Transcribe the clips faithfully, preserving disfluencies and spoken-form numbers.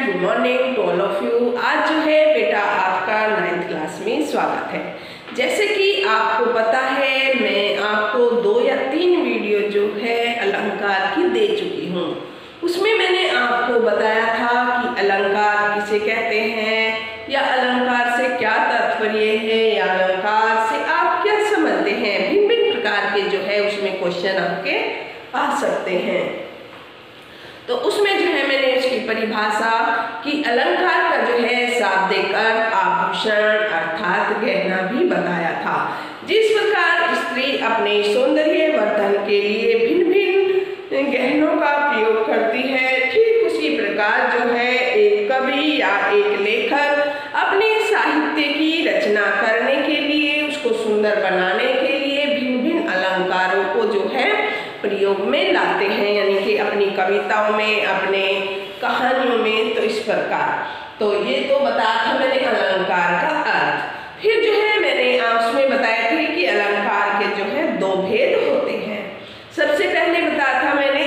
Good morning to all of you. आज जो है बेटा आपका नाइन्थ क्लास में स्वागत है। जैसे कि आपको पता है मैं आपको दो या तीन वीडियो जो है अलंकार की दे चुकी हूँ। उसमें मैंने आपको बताया था कि अलंकार किसे कहते हैं या अलंकार से क्या तात्पर्य है या अलंकार से आप क्या समझते हैं। भिन्न भिन्न प्रकार के जो है उसमें क्वेश्चन आपके आ सकते हैं। तो उसमें जो है मैंने इसकी परिभाषा कि अलंकार का जो है शाब्दिक अर्थ आभूषण अर्थात गहना भी बताया था। जिस प्रकार स्त्री अपने सौंदर्य वर्धन के लिए भिन्न भिन्न गहनों का प्रयोग करती है, ठीक उसी प्रकार जो है एक कवि या एक लेखक अपने साहित्य की रचना करने के लिए उसको सुंदर बनाने के लिए भिन्न भिन्न अलंकारों को जो है प्रयोग में लाते हैं, यानी कि अपनी कविताओं में अपने कहानियों में। तो इस प्रकार तो ये तो बताया था मैंने अलंकार का अर्थ। फिर जो है मैंने उसमें बताया था कि अलंकार के जो है दो भेद होते हैं। सबसे पहले बताया था मैंने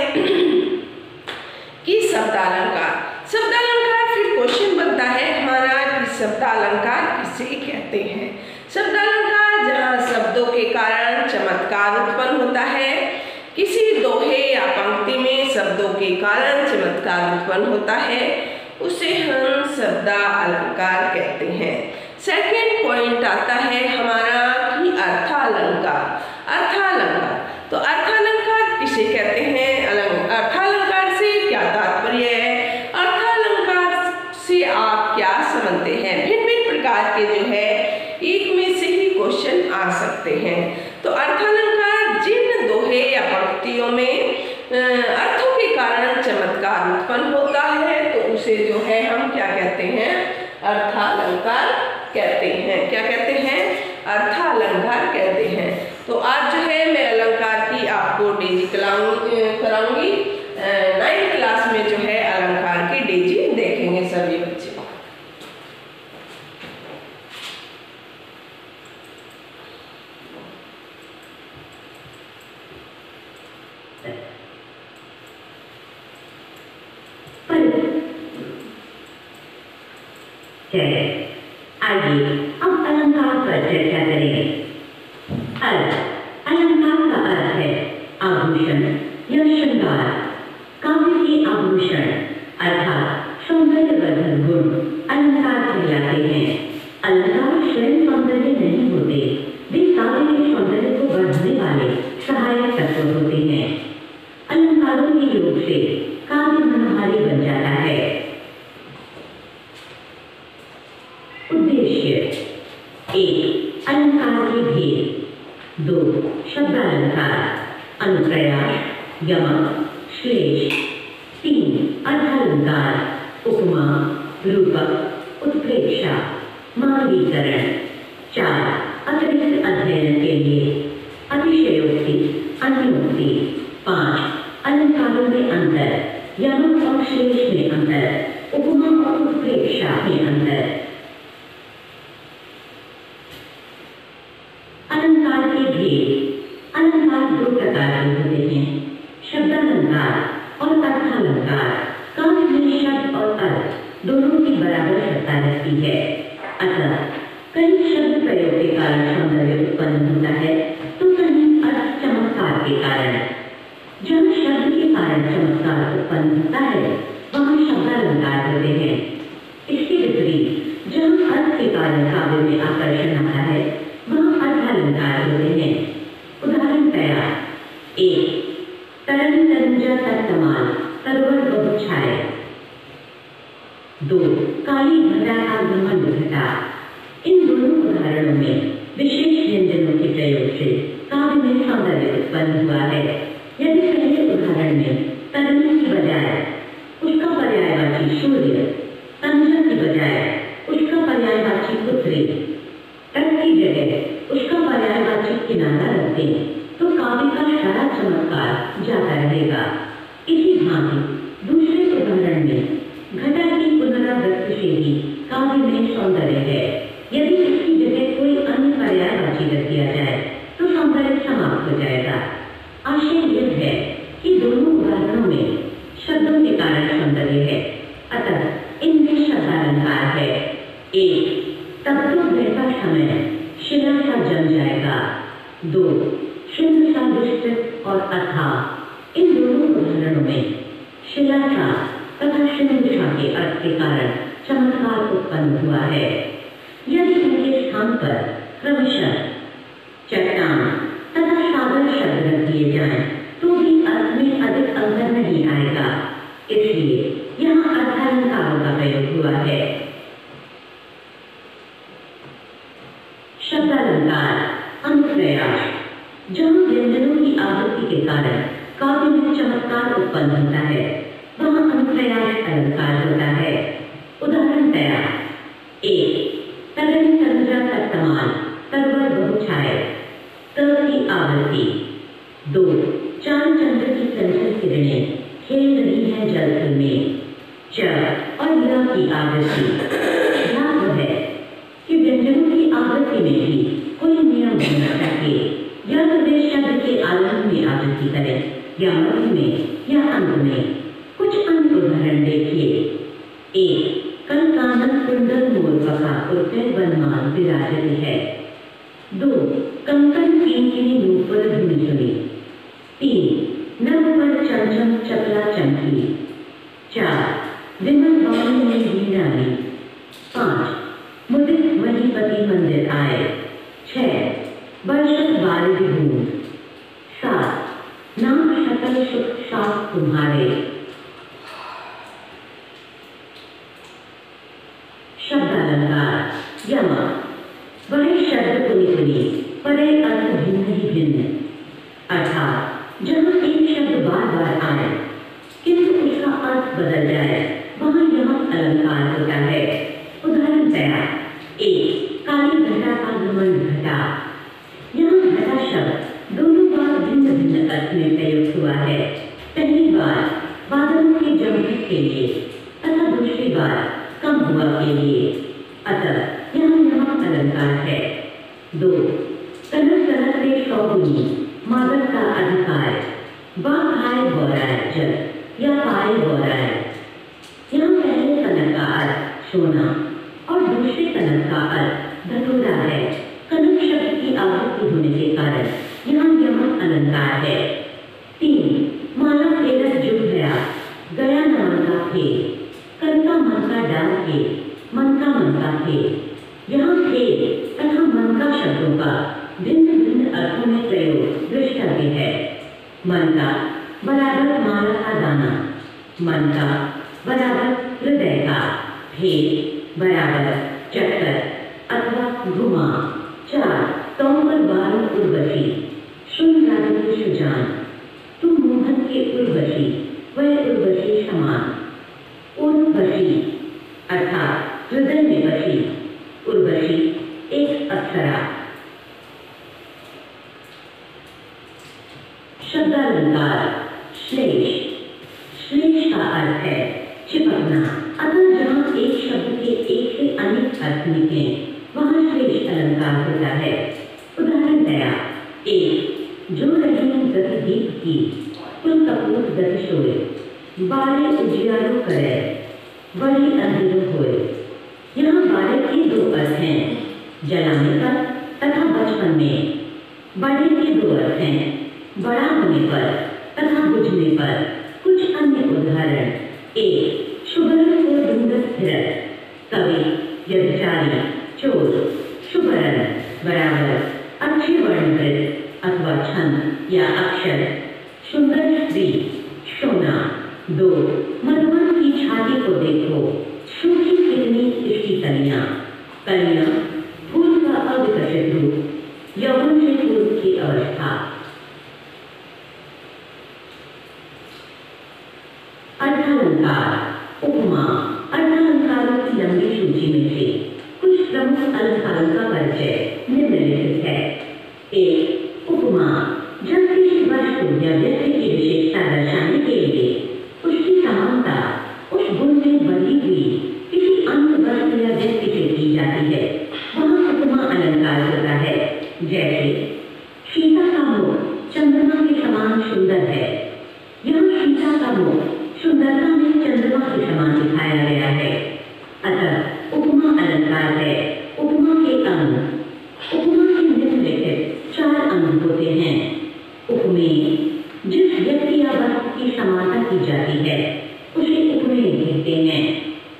कि शब्दालंकार। शब्दालंकार फिर क्वेश्चन बनता है हमारा कि शब्दालंकार किसे कहते हैं। शब्दालंकार जहाँ शब्दों के कारण चमत्कार उत्पन्न होता है, किसी दोहे या पंक्ति में शब्दों के कारण चमत्कार उत्पन्न होता है, उसे हम शब्दालंकार कहते हैं। सेकंड पॉइंट आता है हमारा कि अर्थालंकार। अर्थालंकार तो अर्थालंकार किसे कहते हैं, अर्थालंकार से क्या तात्पर्य है, अर्थालंकार से आप क्या समझते हैं। भिन्न भिन्न प्रकार के जो है एक में से ही क्वेश्चन आ सकते हैं। तो अर्थालंकार जिन दोहे या पंक्तियों में अर्थों के कारण चमत्कार उत्पन्न होता है तो उसे जो है हम क्या कहते हैं, अर्थालंकार कहते हैं। क्या कहते हैं, अर्थालंकार कहते हैं। तो आज जो है मैं अलंकार की आपको डेजी कराऊंगी। नाइन्थ क्लास में जो है अलंकार की डेजी देखेंगे सभी बच्चे। आइए अब अलंकार पर चर्चा करें। अर्थ। अलंकार का अर्थ है आभूषण या श्रृंगार। काव्य के आभूषण अर्थात सौंदर्यवर्धक गुण अलंकार कहलाते हैं। अलंकार स्वयं सौंदर्य नहीं होते, वे काव्य के सौंदर्य को बढ़ाने वाले सहायक तत्व होते हैं। अलंकारों के योग से काव्य मनोहारी बन जाता है। उद्देश्य। एक, अलंकार के भेद। दो, शब्दालंकार अनुप्रयास यमक श्लेष। तीन, अर्थालंकार उपमा रूपक उत्प्रेक्षा मानवीकरण। चार, अतिरिक्त अध्ययन के लिए अतिशयोक्ति अन्योक्ति। पाँच, अलंकारों में अंतर यमक और श्लेष में अंतर उपमा और उत्प्रेक्षा में अंतर। अलंकार के भेद। अलंकार दो प्रकार के होते हैं, शब्दालंकार और अर्थालंकार। काव्य में शब्द और अर्थ दोनों की बराबर सत्ता रहती है, अतः कहीं शब्द प्रयोग के कारण सौंदर्य उत्पन्न होता है तो कहीं अर्थ चमत्कार के कारण। जहाँ शब्द के कारण चमत्कार उत्पन्न होता है वहाँ शब्दालंकार होते हैं। इसके विपरीत जहाँ अर्थ के कारण काव्य में आकर्षण आता है वहाँ अर्थालंकार होते हैं। उदाहरण तया। एक, तरन तनुजा तत्तमाल तरुवर बहुछाय। दो, काली घटा आगमन घटा। इन दोनों उदाहरणों में विशेष व्यंजनों के प्रयोग से काव्य में सौंदर्य उत्पन्न हुआ है। यदि पहले उदाहरण में तरन की बजाय उसका पर्यायवाची सूर्य, तनुजा की बजाय उसका पर्यायवाची पुत्री, तट की जगह उसका पर्यायवाची किनारा रख दें तो काव्य का सारा चमत्कार जाता रहेगा। इसी भांति दूसरे उदाहरण में घटा की पुनरावृत्ति से ही काव्य में सौंदर्य है। यदि इसकी जगह कोई अन्य पर्यायवाची रख दिया जाए तो सौंदर्य समाप्त हो जाएगा। आशय यह है कि दोनों उदाहरणों में शब्दों के कारण सौंदर्य है, अतः इन शब्दालंकार है। एक, तब तो बहता समय शिला सा जम जाएगा। दो, शुद्ध सा विस्तृत और अथाह। इन दोनों उदाहरणों में शिला सा तथा शुद्ध सा के अर्थ के कारण चमत्कार उत्पन्न हुआ है। यदि इनके स्थान पर क्रमशः चट्टान तथा सागर शब्द रख दिए जाएं, तो भी अर्थ में अधिक अंतर नहीं आएगा। इसलिए यहाँ अर्थालंकारों का प्रयोग हुआ है। शब्दालंकार अनुप्रयास, जहाँ व्यंजनों की आवृत्ति के कारण काव्य में चमत्कार उत्पन्न होता है, वहाँ अनुप्रयास अलंकार होता है। उदाहरणतया एक, तरन तनुजा तत्तमान तरवर बहुछाए त की आवृत्ति। दो, चांद चंद्र की चंचल किरणें खेल रही है जल थल में च और य की आवृत्ति। ध्यान है कि व्यंजनों की आवृत्ति में भी कोई नियम होना चाहिए। या तो वे शब्द के आरंभ में आवृत्ति करें या मध्य में या अंत में। कुछ अन्य उदाहरण देखिए। एक, कल कानन कुंडल मोर बका उठे बनमान विराजती है। दो, कंकन किंकिनी नूपुर धुनी सुनी। तीन, नभ पर चमचम चपला चमकी। चार, विमल बाणी में वीणा ली। पाँच, मुदित महीपति मंदिर आए। छह, वर्षक बारिश बूंद। सात, नाम सकल सुख साथ तुम्हारे। शब्दालंकार यमा, वही शब्द पुनि पुनि परे अर्थ भिन्न ही भिन्न। अर्थात जहाँ एक शब्द बार बार आए किंतु उसका अर्थ बदल जाए, वहाँ यमक अलंकार होता है। उदाहरणतया एक, काली घटा का गमन घटा। यहाँ घटा शब्द दोनों बार भिन्न भिन्न अर्थ में प्रयुक्त हुआ है। पहली बार बादलों के जमघट के लिए तथा दूसरी बार कम हुआ के लिए। अतः यहाँ यमक अलंकार है। दो, कनक कनक रे सौगुनी मादक का अधिकार बा खाए बोराय जल या पाए बोराय। यहाँ पहले कनक का अर्थ सोना और दूसरे कनक का अर्थ धतूरा है। कनक शब्द की आवृत्ति होने के कारण यहाँ यमक अलंकार है। तीन, माला फेरत जुग गया गया न मन का फेर। कन का मन का डाल के मन का मन का फेर। यहाँ फेर तथा मन का शब्दों का भिन्न भिन्न अर्थों में प्रयोग दृष्टव्य है। मन का बराबर माला का दाना, मन का बराबर हृदय का, फेर बराबर चक्कर अथवा घुमा। चार, तोमर बारों उर्वशी सुन राजू के सुजान। तुम मोहन के उर्वशी वह उर्वशी समान। उर्वशी अर्थात हृदय में बसी। उर्वशी एक अप्सरा। शब्दालंकार श्लेष, श्लेष का अर्थ है चिपकना। अतः जहाँ एक शब्द के एक से अनेक अर्थ निकले, वहाँ श्लेष अलंकार होता है। उदाहरणतया एक, जो रही गति दीप की कुल कपूत गति सोए बारे उजियारो करे वही अंधेरो होए। यहाँ बारे के दो अर्थ हैं, जलाने पर तथा बचपन में। बड़े के दो अर्थ हैं, बड़ा होने पर तथा बुझने पर। कुछ अन्य उदाहरण। एक, शुभरन को ढूंढत फिरत कवि व्यभिचारी चोर। शुभरन बराबर अच्छे वर्णकृत अथवा छंद या अक्षर। सुंदर स्त्री सोना। दो, मधुवन की छाती को देखो सूखी कितनी इसकी कलियां। कलियां फूल का अविकसित रूप, यौवन से पूर्व की अवस्था। अर्थालंकार उपमा, अर्थालंकारों की लंबी सूची में से कुछ प्रमुख अलंकारों का परिचय निम्नलिखित है। एक, उपमा, जब किसी वस्तु या व्यक्ति की विशेषता दर्शाने के लिए उसकी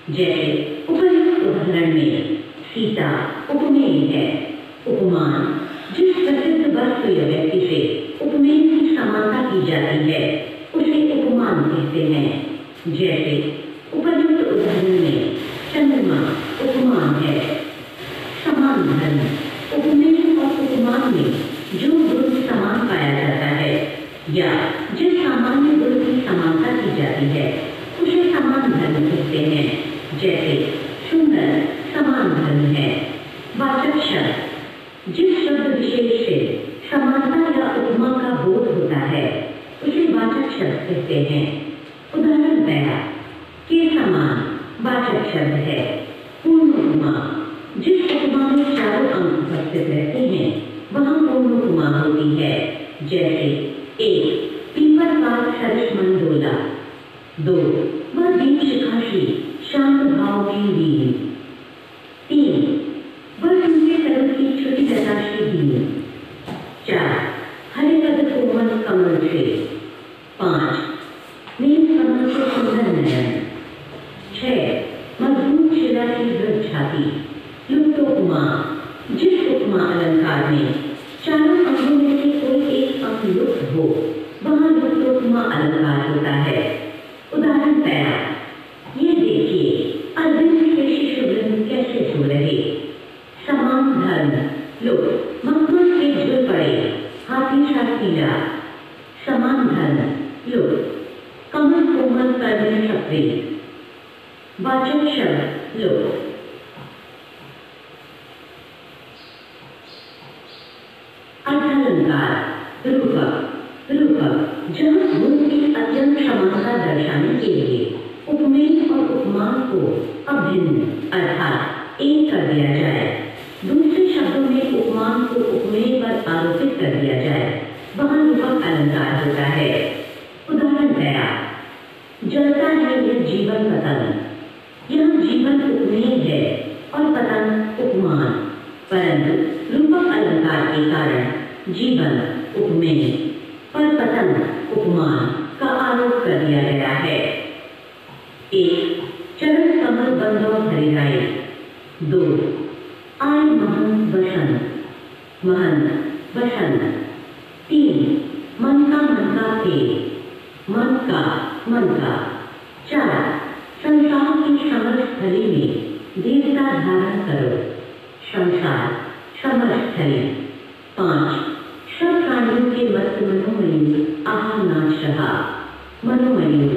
जैसे उपर्युक्त उदाहरण में सीता उपमेय है। उपमान जिस प्रसिद्ध वस्तु या व्यक्ति से उपमेय की समानता की जाती है उसे उपमान कहते हैं। जैसे उपर्युक्त उदाहरण में चंद्रमा उपमान है। समान धर्म उपमेय और उपमान में जो गुण समान पाया जाता है या जिस सामान्य गुण की समानता की जाती है उसे समान धर्म कहते हैं। जैसे सुंदर समान धर्म है। वाचक शब्द जिस शब्द विशेष से समानता या उपमा का बोध होता है उसे वाचक शब्द कहते हैं। उदाहरण पहला के समान वाचक शब्द है। पूर्ण उपमा जिस उपमा में चारों अंक उपस्थित रहते हैं वहाँ पूर्ण उपमा होती है। जैसे एक पीपर का सरस मन डोला। दो वह दीप शिखाशी शांत भाव में लीन। तीन वह उनके तरफ की छोटी लताशी दी। चार हरे पद कोमल कमल से। पाँच नील कमल से सुंदर नयन। छह मजबूत शिला की दृढ़ छाती। लुप्तोपमा जिस उपमा अलंकार में चारों अंगों में से कोई एक अंग लुप्त हो वहाँ लुप्तोपमा अलंकार होता है। उदाहरण पहला ये देखिए अरविंद के शिशुवृंद कैसे सो रहे। समान धर्म लो मखमल के झुल पड़े हाथी सा पीला। समान धर्म लो कमल कोमल करने सपरे। वाचक शब्द लो। अर्थालंकार रूपक रूपक जहाँ गुण की अत्यंत समानता दर्शाने के लिए उपमेय और उपमान को अभिन्न अर्थात एक कर दिया जाए। दूसरे शब्दों में उपमान को उपमेय पर आरोपित कर दिया जाए वहाँ रूपक अलंकार होता है। उदाहरण पहला जलता है यह जीवन पतंग। यह जीवन उपमेय है और पतंग उपमान, परंतु रूपक अलंकार के कारण जीवन उपमेय पर पतंग उपमान का आरोप कर दिया गया है। एक चरण कमल बंदो हरिराय। दो आय महन बसंत महन बसंत। तीन मन का मन का फेर मन का मन का। चार संसार की समर स्थली में दीर्घता धारण करो संसार समर स्थली। पाँच सब प्राणियों के मत मनोमयूर आह नाच रहा मनोमयूर।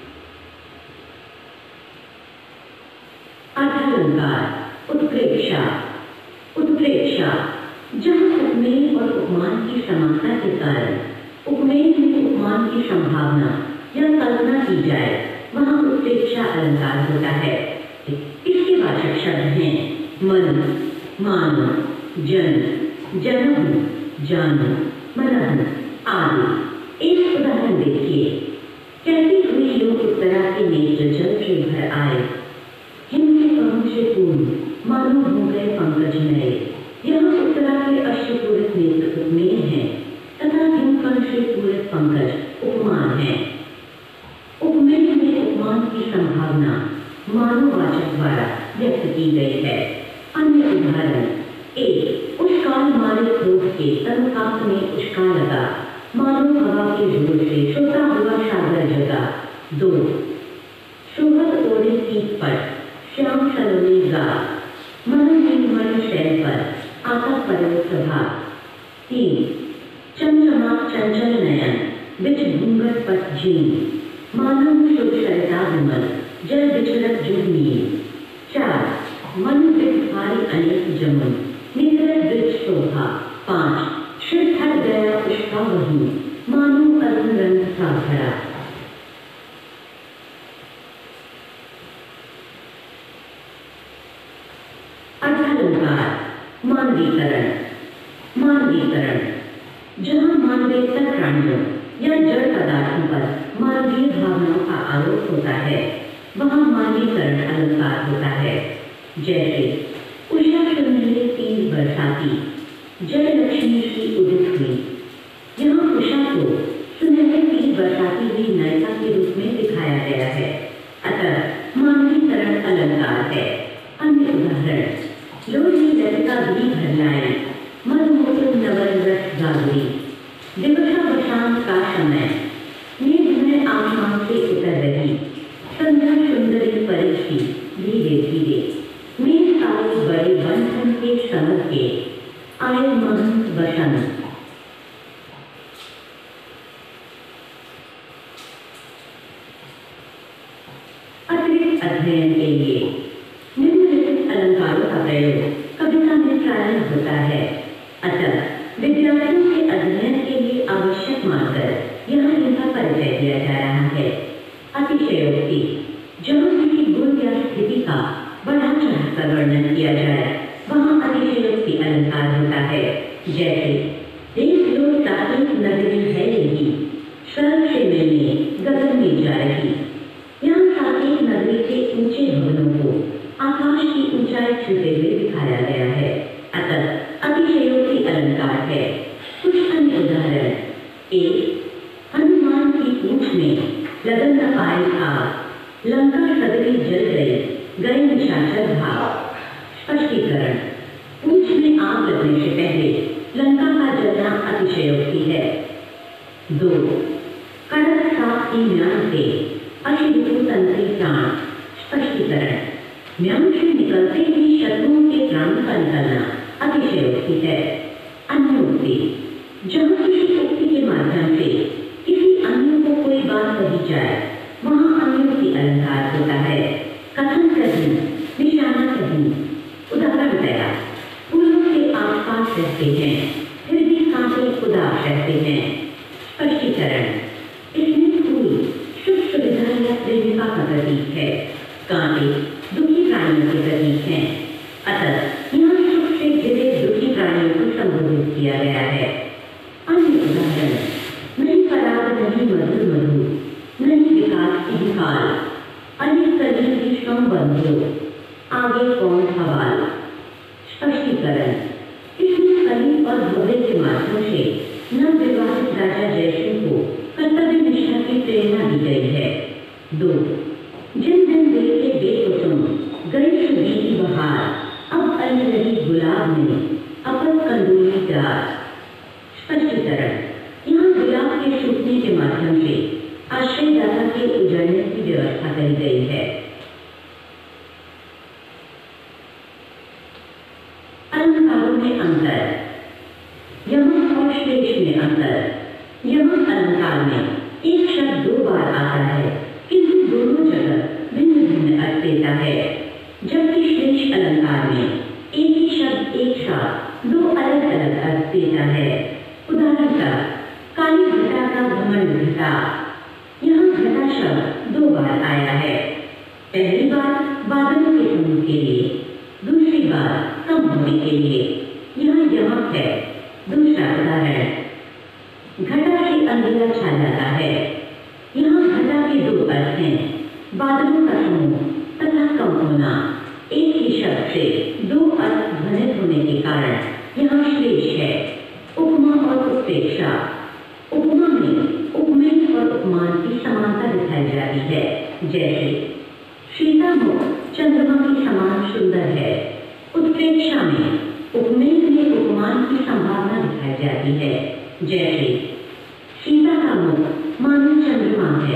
अर्थालंकार उत्प्रेक्षा उत्प्रेक्षा जहाँ उपमेय और उपमान की समानता के कारण उपमेय में उपमान की संभावना या कल्पना की जाए वहाँ उत्प्रेक्षा अलंकार होता है। इसके वाचक शब्द हैं मन मानो जन जनम जानो मनन आदि। एक उदाहरण देखिए। कहती हुई योग उत्तरा के नेत्र जल से भर आए। हिम के पवन से पूर्ण मानो हो गए पंकज नए। यहाँ उत्तरा के अश्वपूरित नेत्र उपमेय है तथा हिमकण से पूरित पंकज उपमान है। उपमेय में उपमान की संभावना मानववाचक द्वारा व्यक्त की गई है। अन्य उदाहरण एक उस काल मारे क्रोध के तनकाप में उचका लगा मानो हवा के जोर से सोता हुआ सागर जगा। दो सुहद ओढ़े पीठ पर श्याम सलोने गा मन नीलमणि शैल पर आता परो सभा। तीन चमचमा चंचल नयन बिच घूंघट पट झीन मानव शुभ सरिता विमल जल विचरत जुगनी। चार मन विद भारी अनेक जमुन निकलत वृक्ष शोभा। पाँच श्री थक गया पुष्पा वही मानो अरुण रंग सा भरा। अर्थालंकार मानवीकरण मानवीकरण जहाँ मानवेतर प्राणियों या जड़ पदार्थों पर मानवीय भावनाओं का आरोप होता है वहाँ मानवीकरण अलंकार होता है। जैसे उषा सुनहरे तीर बरसाती जय लक्ष्मी की उदित हुई। यहाँ उषा को सुनहरे तीर बरसाती हुई नायिका के रूप में दिखाया गया है। अतः मानवीकरण अलंकार घड़ी भर लाई, मधुमोत्र नवल रस गागरी। दिवसा वशांत का समय, मेघ में आसमान से उतर रही, संध्या सुंदरी परिषी धीरे धीरे। मेघ आए बड़े बंधन के समझ के, आए महंत बसंत। अतिरिक्त अध्ययन के लिए निम्नलिखित अलंकारों का प्रयोग कविता में प्रारंभ होता है, अतः विद्यार्थियों के अध्ययन के लिए आवश्यक मानकर यहाँ इनका परिचय दिया जा रहा है। अतिशयोक्ति, जहाँ किसी गुण या स्थिति का बढ़ा चढ़ाकर वर्णन किया जाए, वहाँ अतिशयोक्ति अलंकार होता है। जैसे एक लोग तारीफ नगरी है यही, स्वर्ग से मिलने गगन में जा रही। यहाँ साकेत नगरी के ऊंचे भवनों को आकाश की ऊंचाई छूते हुए दिखाया गया है, अतः अतिशयोक्ति अलंकार है। कुछ अन्य उदाहरण, एक, हनुमान की पूंछ में लगन न पाई आग, लंका सगरी जल गई, गए निशाचर भाग। स्पष्टीकरण, पूंछ में आग लगने से पहले लंका का जलना अतिशयोक्ति है। दो, कड़क साप की म्यान से अशिवु तंत्री प्राण। स्पष्टीकरण, म्यान से निकलते ही शत्रुओं के प्राण का निकलना अतिशयोक्ति है। अन्योक्ति, जहाँ किसी उक्ति के माध्यम से किसी अन्य को कोई बात कही जाए, वहाँ अन्योक्ति अलंकार होता है। कथन कहीं, निशाना कहीं। उदाहरणतया, फूलों के आसपास रहते हैं, फिर भी कांटे उदास रहते हैं। स्पष्टीकरण, इसमें फूल सुख सुविधा या प्रेमिका का प्रतीक है, कांटे दुखी प्राणियों के प्रतीक हैं, अतः यहाँ सुख से घिरे दुखी प्राणियों को संबोधित किया गया है। अन्य उदाहरण, नहीं पराग नहीं मधुर मधु, नहीं विकास की विकाल, अनेक कली की संबंधो, आगे कौन सवाल। स्पष्टीकरण, इसमें कली और भव्य के माध्यम से नवविवाहित राजा जयसिंह को कर्तव्य निष्ठा की प्रेरणा दी गई है। दो, जिन दिन देखे बेकुसुम गई सुबी की बहार, अब अल रही गुलाब में अपन कंदूली डार। स्पष्टीकरण, यहाँ गुलाब के सूखने के माध्यम से आश्रयदाता के उजड़ने की व्यवस्था करी गई है। अलंकारों में अंतर, यमक और श्लेष में अंतर। यमक अलंकार में एक शब्द दो बार आता है, किंतु दोनों जगह भिन्न भिन्न अर्थ देता है, जबकि श्लेष अलंकार में एक ही शब्द एक साथ दो अलग अलग अर्थ देता है। उदाहरणतः, काली घटा का घमंड घटा। यहाँ घटा शब्द दो बार आया है, पहली बार बादलों के समूह के लिए, दूसरी बार कम होने के लिए। यहाँ यमक है। दूसरा उदाहरण, घटा से अंधेरा छा जाता है। यहाँ घटा के दो अर्थ हैं, बादलों का समूह तथा कम होना। एक ही शब्द से दो अर्थ ध्वनित होने के कारण यहाँ श्लेष है। उपमा और उत्प्रेक्षा, उपमा में उपमेय और उपमान की समानता दिखाई जाती है। जैसे सीता मुख चंद्रमा की समान सुंदर है। उत्प्रेक्षा में उपमेय में उपमान की संभावना दिखाई जाती है। जैसे सीता का मुख मानो चंद्रमा है।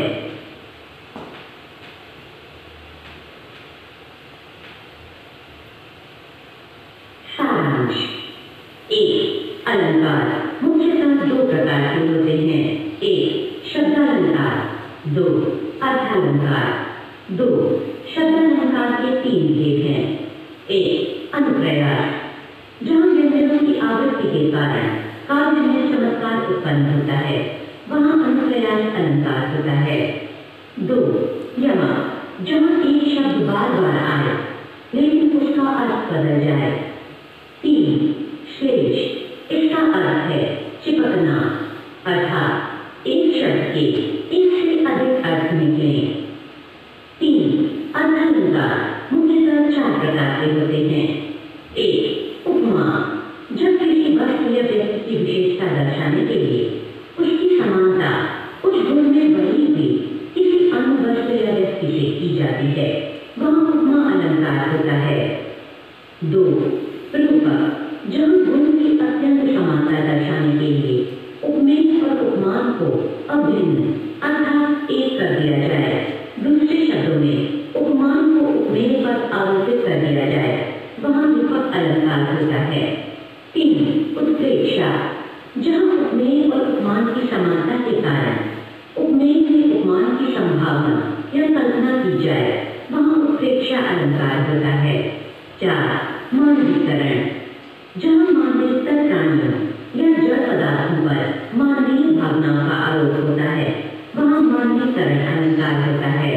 सारांश, एक, अलंकार मुख्यतः दो प्रकार के होते हैं। एक, शब्दालंकार। दो, अर्थालंकार। दो, शब्दालंकार के तीन भेद हैं। एक, अनुप्रयास, जहाँ व्यंजनों की आवृत्ति के कारण काव्य में चमत्कार उत्पन्न होता है, वहाँ अनुप्रयास अलंकार होता है। दो, यमक, जहाँ एक शब्द बार बार आए लेकिन उसका अर्थ बदल जाए। तीन, श्लेष, इसका अर्थ है चिपकना, अर्थात एक शब्द के एक से अधिक अर्थ निकले। तीन, अर्थालंकार मुख्यतः चार प्रकार के होते हैं। एक, उपमा, जब किसी वस्तु या व्यक्ति की विशेषता दर्शाने के लिए उसकी समानता उस गुण में बनी हुई किसी अन्य वस्तु या व्यक्ति से की जाती है, वह उपमा अलंकार होता है। दो, रूपक, जहाँ गुण की अत्यंत समानता दर्शाने के लिए उपमेय और उपमान को अभिन्न अर्थात एक कर दिया जाए। दूसरे शब्दों में उपमान को उपमेय पर आरोपित कर दिया जाए, वहाँ विपक अलंकार होता है। तीन, उत्प्रेक्षा। जहाँ उपमेय और उपमान की समानता के कारण उपमेय में उपमान की संभावना या कल्पना की जाए, वहाँ उत्प्रेक्षा अलंकार होता है। चार, मानवीकरण। जहाँ मानवीयतर प्राणियों या जड़ पदार्थों पर मानवीय भावनाओं का आरोप होता है, वहाँ मानवीकरण अलंकार होता है।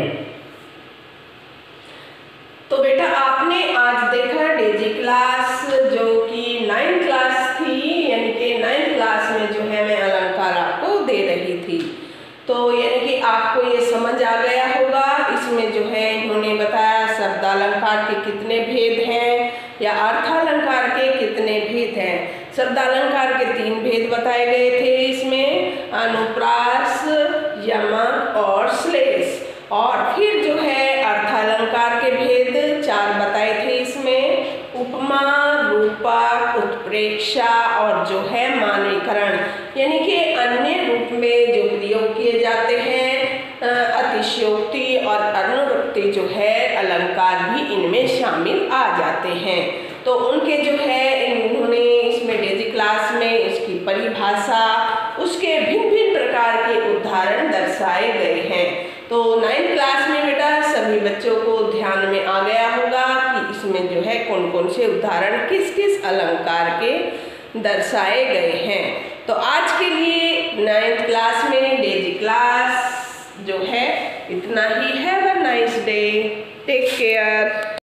तो बेटा आपने आज देखा डेजी क्लास जो कि नाइन्थ क्लास थी, यानी कि नाइन्थ क्लास में जो है मैं अलंकार आपको दे रही थी। तो यानी कि आपको ये समझ आ गया होगा। इसमें जो है इन्होंने बताया शब्दालंकार के कितने भेद हैं या अर्थालंकार के कितने भेद हैं। शब्दालंकार के तीन भेद बताए गए थे इसमें, अनुप्रास, यमक और श्लेष। और फिर जो है अर्थालंकार के भेद चार बताए थे इसमें, उपमा, रूपक, उत्प्रेक्षा और जो है मानवीकरण, यानी कि अन्य रूप में जो प्रयोग किए जाते हैं। अतिशयोक्ति और अनुरक्ति जो है अलंकार भी इनमें शामिल आ जाते हैं। तो उनके जो है इन्होंने इसमें डेजी क्लास में उसकी परिभाषा, उसके भिन्न भिन्न प्रकार के उदाहरण दर्शाए गए हैं। तो नाइन्थ क्लास में बेटा सभी बच्चों को ध्यान में आ गया होगा कि इसमें जो है कौन कौन से उदाहरण किस किस अलंकार के दर्शाए गए हैं। तो आज के लिए नाइन्थ क्लास में डेजी क्लास जो है इतना ही। Have a nice day, take care.